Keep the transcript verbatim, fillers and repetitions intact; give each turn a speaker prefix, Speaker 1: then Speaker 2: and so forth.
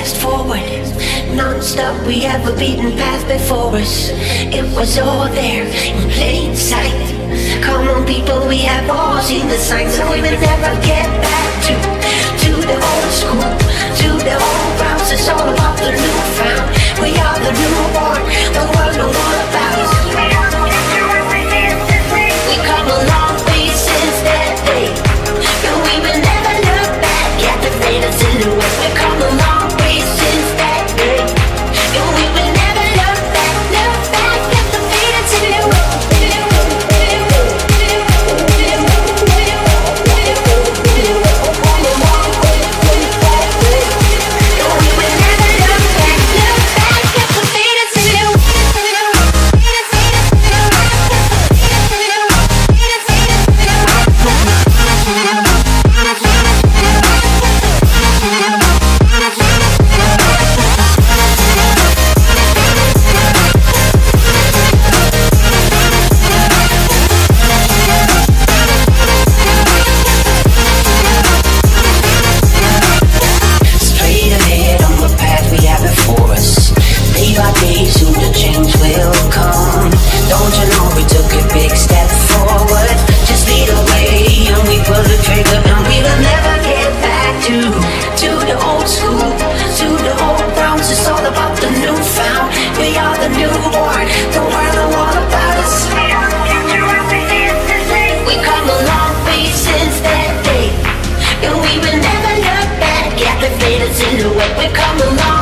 Speaker 1: fast forward, non-stop, we have a beaten path before us. It was all there in plain sight. Come on people, we have all seen the signs, so we will never get back to To the old school, to the old grounds. It's all about the newfound. We are the newborn, the world know all about us. We come a long way since that day, and we will never look back at the faded silhouette. We come a long way since that day, and we will never look back, look back at the faded silhouette. Silhouette, we come along.